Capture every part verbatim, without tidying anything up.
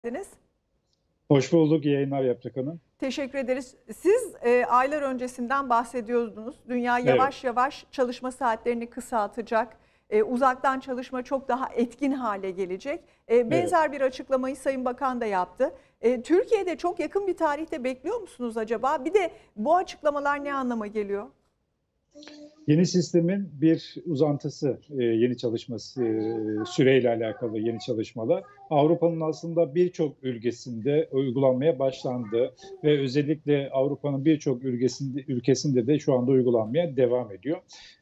Deniz. Hoş bulduk. İyi yayınlar Yaprak Hanım. Teşekkür ederiz. Siz e, aylar öncesinden bahsediyordunuz. Dünya Evet, yavaş yavaş çalışma saatlerini kısaltacak. E, uzaktan çalışma çok daha etkin hale gelecek. E, evet. benzer bir açıklamayı Sayın Bakan da yaptı. E, Türkiye'de çok yakın bir tarihte bekliyor musunuz acaba? Bir de bu açıklamalar ne anlama geliyor? Yeni sistemin bir uzantısı, e, yeni çalışması e, süreyle alakalı yeni çalışmalar. Avrupa'nın aslında birçok ülkesinde uygulanmaya başlandı ve özellikle Avrupa'nın birçok ülkesinde, ülkesinde de şu anda uygulanmaya devam ediyor.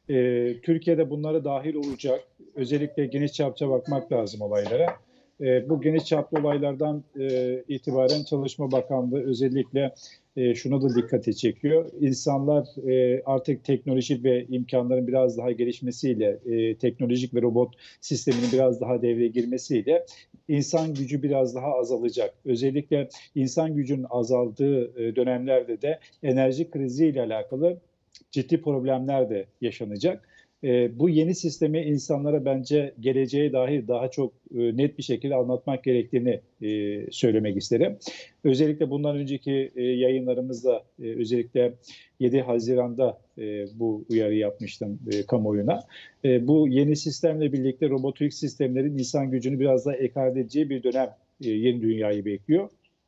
E, Türkiye'de bunlara dahil olacak. Özellikle geniş çapça bakmak lazım olaylara. E, bu geniş çaplı olaylardan e, itibaren Çalışma Bakanlığı özellikle e, şuna da dikkati çekiyor. İnsanlar e, artık teknoloji ve imkanların biraz daha gelişmesiyle, e, teknolojik ve robot sisteminin biraz daha devreye girmesiyle insan gücü biraz daha azalacak. Özellikle insan gücünün azaldığı e, dönemlerde de enerji kriziyle alakalı ciddi problemler de yaşanacak. E, bu yeni sistemi insanlara bence geleceğe dair daha çok e, net bir şekilde anlatmak gerektiğini e, söylemek isterim. Özellikle bundan önceki e, yayınlarımızda e, özellikle yedi Haziran'da e, bu uyarı yapmıştım e, kamuoyuna. E, bu yeni sistemle birlikte robotik sistemlerin insan gücünü biraz daha ekarte edeceği bir dönem e, yeni dünyayı bekliyor.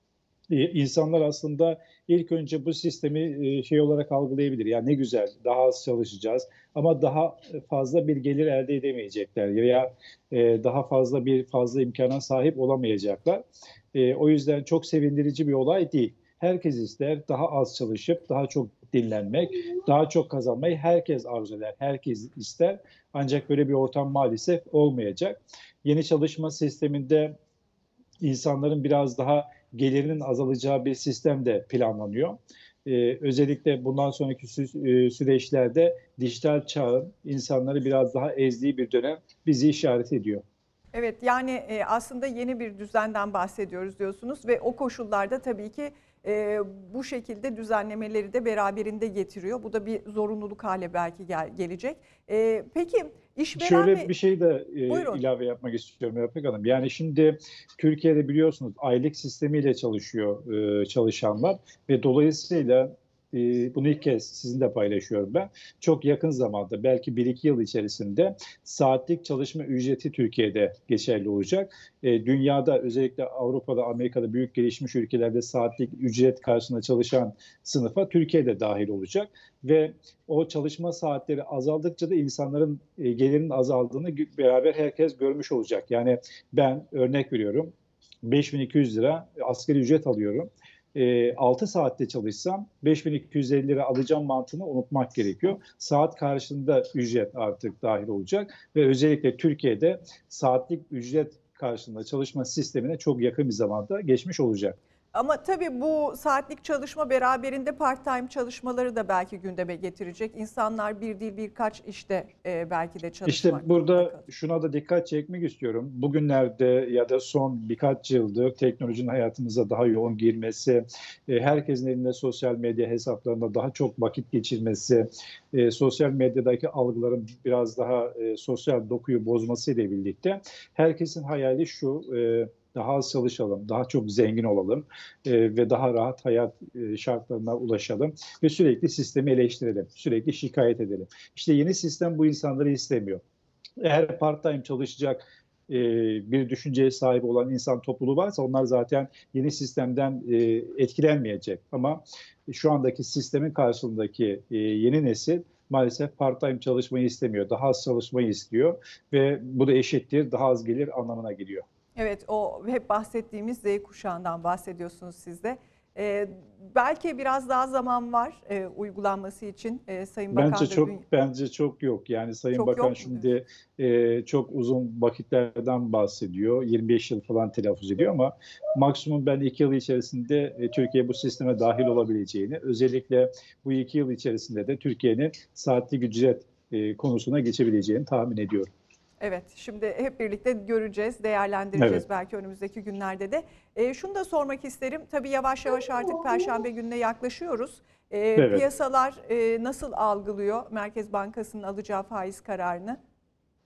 İnsanlar aslında ilk önce bu sistemi e, şey olarak algılayabilir. Ya ne güzel, daha az çalışacağız ama daha fazla bir gelir elde edemeyecekler veya e, daha fazla bir fazla imkana sahip olamayacaklar. E, o yüzden çok sevindirici bir olay değil. Herkes ister daha az çalışıp daha çok dinlenmek, daha çok kazanmayı herkes arzu eder, herkes ister. Ancak böyle bir ortam maalesef olmayacak. Yeni çalışma sisteminde insanların biraz daha gelirinin azalacağı bir sistem de planlanıyor. Ee, özellikle bundan sonraki sü- e, süreçlerde dijital çağın insanları biraz daha ezdiği bir dönem bizi işaret ediyor. Evet, yani e, aslında yeni bir düzenden bahsediyoruz diyorsunuz ve o koşullarda tabii ki e, bu şekilde düzenlemeleri de beraberinde getiriyor. Bu da bir zorunluluk hale belki gel gelecek. E, peki işveren Şöyle ve bir şey de e, buyurun. ilave yapmak istiyorum Yaprak Hanım. Yani şimdi Türkiye'de biliyorsunuz aylık sistemiyle çalışıyor e, çalışanlar ve dolayısıyla e, bunu ilk kez sizinle paylaşıyorum ben. Çok yakın zamanda belki bir iki yıl içerisinde saatlik çalışma ücreti Türkiye'de geçerli olacak. E, dünyada özellikle Avrupa'da, Amerika'da büyük gelişmiş ülkelerde saatlik ücret karşılığında çalışan sınıfa Türkiye'de dahil olacak ve o çalışma saatleri azaldıkça da insanların e, gelirinin azaldığını beraber herkes görmüş olacak. Yani ben örnek veriyorum beş bin iki yüz lira asgari ücret alıyorum. E, altı saatte çalışsam beş bin iki yüz elli lira alacağım mantığını unutmak gerekiyor. Saat karşılığında ücret artık dahil olacak ve özellikle Türkiye'de saatlik ücret karşılığında çalışma sistemine çok yakın bir zamanda geçmiş olacak. Ama tabii bu saatlik çalışma beraberinde part-time çalışmaları da belki gündeme getirecek. İnsanlar bir değil birkaç işte e, belki de İşte çalışmak durumunda burada kalacak. şuna da dikkat çekmek istiyorum. Bugünlerde ya da son birkaç yıldır teknolojinin hayatımıza daha yoğun girmesi, e, herkesin elinde sosyal medya hesaplarında daha çok vakit geçirmesi, e, sosyal medyadaki algıların biraz daha e, sosyal dokuyu bozması ile birlikte herkesin hayali şu: e, daha az çalışalım, daha çok zengin olalım e, ve daha rahat hayat e, şartlarına ulaşalım ve sürekli sistemi eleştirelim, sürekli şikayet edelim. İşte yeni sistem bu insanları istemiyor. Eğer part-time çalışacak e, bir düşünceye sahip olan insan topluluğu varsa onlar zaten yeni sistemden e, etkilenmeyecek. Ama şu andaki sistemin karşılığındaki e, yeni nesil maalesef part-time çalışmayı istemiyor. Daha az çalışmayı istiyor ve bu da eşittir daha az gelir anlamına geliyor. Evet, o hep bahsettiğimiz Z kuşağından bahsediyorsunuz siz de. Ee, belki biraz daha zaman var e, uygulanması için. E, Sayın Bence Bakan da dün çok bence çok yok. Yani Sayın çok Bakan yok mu diyorsun? şimdi e, çok uzun vakitlerden bahsediyor. yirmi beş yıl falan telaffuz ediyor ama maksimum ben iki yıl içerisinde e, Türkiye bu sisteme dahil olabileceğini, özellikle bu iki yıl içerisinde de Türkiye'nin saatlik ücret e, konusuna geçebileceğini tahmin ediyorum. Evet, şimdi hep birlikte göreceğiz, değerlendireceğiz Evet, belki önümüzdeki günlerde de. E, şunu da sormak isterim. Tabii yavaş yavaş artık Perşembe gününe yaklaşıyoruz. E, evet. piyasalar e, nasıl algılıyor Merkez Bankası'nın alacağı faiz kararını?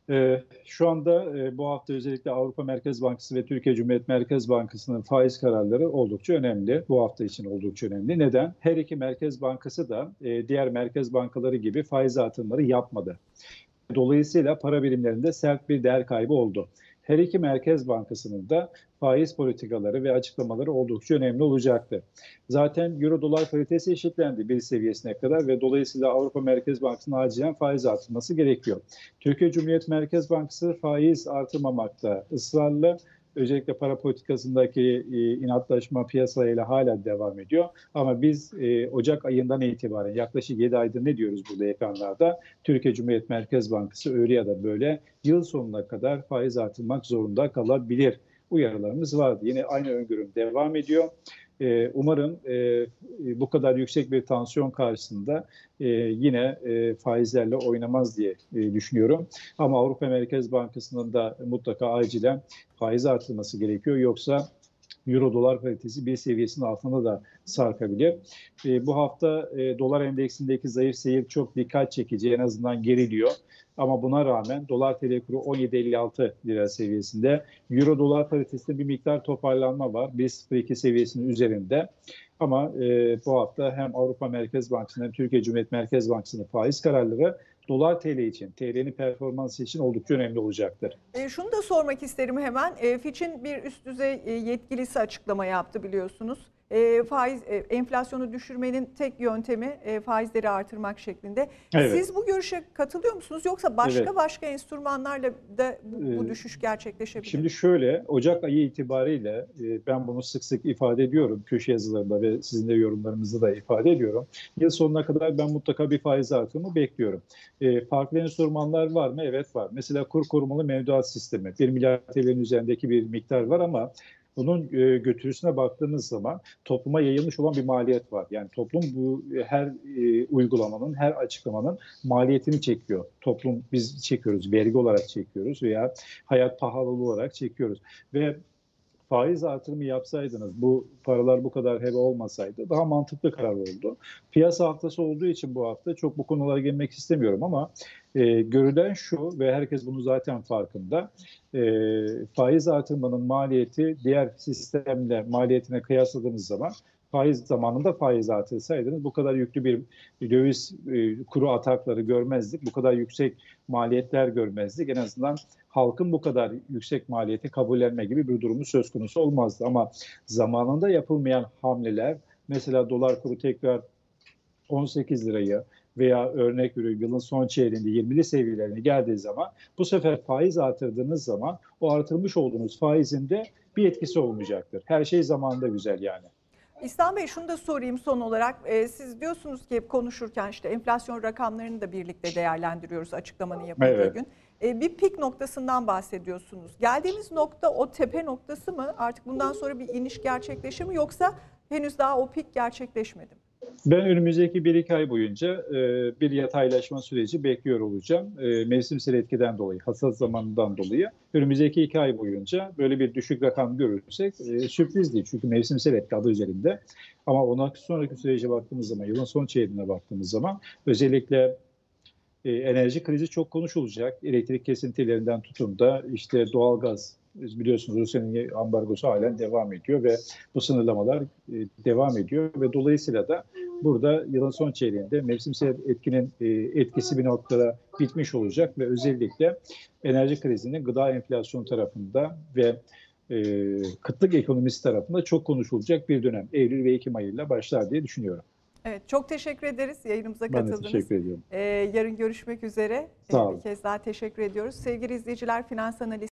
Ee, şu anda e, bu hafta özellikle Avrupa Merkez Bankası ve Türkiye Cumhuriyet Merkez Bankası'nın faiz kararları oldukça önemli. Bu hafta için oldukça önemli. Neden? Her iki merkez bankası da e, diğer merkez bankaları gibi faiz artırımları yapmadı. Dolayısıyla para birimlerinde sert bir değer kaybı oldu. Her iki merkez bankasının da faiz politikaları ve açıklamaları oldukça önemli olacaktı. Zaten Euro-Dolar paritesi eşitlendi bir seviyesine kadar ve dolayısıyla Avrupa Merkez Bankası'nın acilen faiz artırması gerekiyor. Türkiye Cumhuriyet Merkez Bankası faiz artırmamakta ısrarlı. Özellikle para politikasındaki e, inatlaşma piyasayla hala devam ediyor. Ama biz e, Ocak ayından itibaren yaklaşık yedi aydır ne diyoruz burada ekranlarda? Türkiye Cumhuriyet Merkez Bankası öyle ya da böyle yıl sonuna kadar faiz artırmak zorunda kalabilir uyarılarımız vardı. Yine aynı öngörüm devam ediyor. Ee, umarım e, bu kadar yüksek bir tansiyon karşısında e, yine e, faizlerle oynamaz diye e, düşünüyorum. Ama Avrupa Merkez Bankası'nın da mutlaka acilen faiz artırması gerekiyor. Yoksa Euro-dolar paritesi bir seviyesinin altında da sarkabilir. E, bu hafta e, dolar endeksindeki zayıf seyir çok dikkat çekici. En azından geriliyor. Ama buna rağmen dolar T L kuru on yedi elli altı lira seviyesinde. Euro-dolar paritesinde bir miktar toparlanma var. bir nokta sıfır iki seviyesinin üzerinde. Ama e, bu hafta hem Avrupa Merkez Bankası'nın hem Türkiye Cumhuriyet Merkez Bankası'nın faiz kararları dolar T L için, T L'nin performansı için oldukça önemli olacaktır. E, şunu da sormak isterim hemen. E, Fitch'in bir üst düzey e, yetkilisi açıklama yaptı biliyorsunuz. E, faiz e, enflasyonu düşürmenin tek yöntemi e, faizleri artırmak şeklinde. Evet. Siz bu görüşe katılıyor musunuz? Yoksa başka Evet. başka enstrümanlarla da bu, bu Ee, düşüş gerçekleşebilir? Şimdi şöyle, Ocak ayı itibariyle e, ben bunu sık sık ifade ediyorum. Köşe yazılarında ve sizin de yorumlarınızda da ifade ediyorum. Yıl sonuna kadar ben mutlaka bir faiz artımı bekliyorum. E, farklı enstrümanlar var mı? Evet var. Mesela kur korumalı mevduat sistemi. bir milyar T L'nin üzerindeki bir miktar var ama bunun e, götürüsüne baktığınız zaman topluma yayılmış olan bir maliyet var. Yani toplum bu her e, uygulamanın, her açıklamanın maliyetini çekiyor. Toplum biz çekiyoruz, vergi olarak çekiyoruz veya hayat pahalılığı olarak çekiyoruz. Ve faiz artırımı yapsaydınız, bu paralar bu kadar hebe olmasaydı daha mantıklı karar oldu. Piyasa haftası olduğu için bu hafta çok bu konulara girmek istemiyorum ama e, görülen şu ve herkes bunu zaten farkında. E, faiz artırmanın maliyeti diğer sistemle maliyetine kıyasladığınız zaman faiz zamanında faiz artırsaydınız bu kadar yüklü bir döviz e, kuru atakları görmezdik. Bu kadar yüksek maliyetler görmezdik. En azından halkın bu kadar yüksek maliyeti kabullenme gibi bir durumu söz konusu olmazdı. Ama zamanında yapılmayan hamleler, mesela dolar kuru tekrar on sekiz lirayı veya örnek veriyorum yılın son çeyreğinde yirmili seviyelerine geldiği zaman bu sefer faiz artırdığınız zaman o artırmış olduğunuz faizin de bir etkisi olmayacaktır. Her şey zamanında güzel yani. İhsan Bey şunu da sorayım son olarak. Ee, siz diyorsunuz ki hep konuşurken işte enflasyon rakamlarını da birlikte değerlendiriyoruz açıklamanın yapıldığı Evet. gün. Ee, bir pik noktasından bahsediyorsunuz. Geldiğimiz nokta o tepe noktası mı? Artık bundan sonra bir iniş gerçekleşir mi yoksa henüz daha o pik gerçekleşmedi mi? Ben önümüzdeki bir iki ay boyunca e, bir yataylaşma süreci bekliyor olacağım. E, mevsimsel etkiden dolayı, hasat zamanından dolayı. Önümüzdeki iki ay boyunca böyle bir düşük rakam görürsek e, sürpriz değil. Çünkü mevsimsel etki adı üzerinde. Ama ondan sonraki sürece baktığımız zaman, yılın son çeyreğine baktığımız zaman özellikle e, enerji krizi çok konuşulacak. Elektrik kesintilerinden tutun da işte doğalgaz, biliyorsunuz Rusya'nın ambargosu halen devam ediyor ve bu sınırlamalar e, devam ediyor ve dolayısıyla da burada yılın son çeyreğinde mevsimsel etkinin e, etkisi bir noktada bitmiş olacak ve özellikle enerji krizinin gıda enflasyonu tarafında ve e, kıtlık ekonomisi tarafında çok konuşulacak bir dönem. Eylül ve Ekim ayıyla başlar diye düşünüyorum. Evet, çok teşekkür ederiz yayınımıza Ben de katıldınız. teşekkür ediyorum. Ee, yarın görüşmek üzere. Sağ Ee, olun. bir kez daha teşekkür ediyoruz. Sevgili izleyiciler, finans analisti